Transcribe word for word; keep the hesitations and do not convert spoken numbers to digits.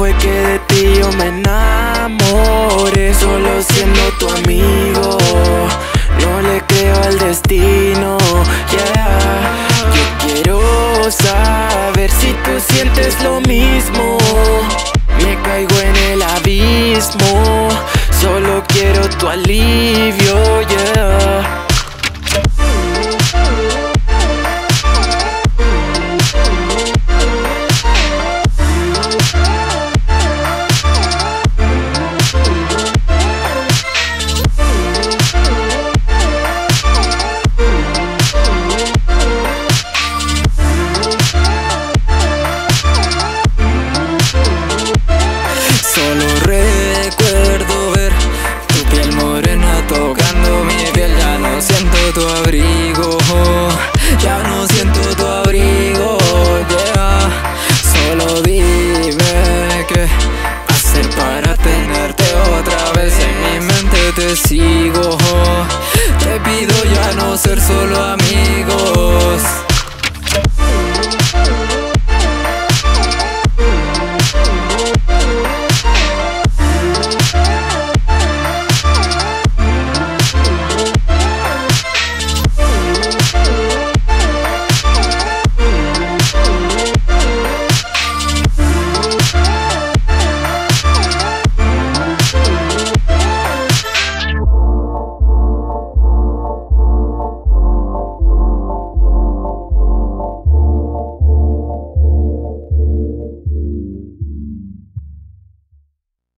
fue que de ti yo me enamoré? Solo siendo tu amigo, no le creo al destino, yeah. Yo quiero saber si tú sientes lo mismo. Me caigo en el abismo, solo quiero tu alivio, yeah. Solo recuerdo ver tu piel morena tocando mi piel. Ya no siento tu abrigo, ya no siento tu abrigo, yeah. Solo dime qué hacer para tenerte otra vez. En mi mente te sigo, te pido ya no ser solo amigo.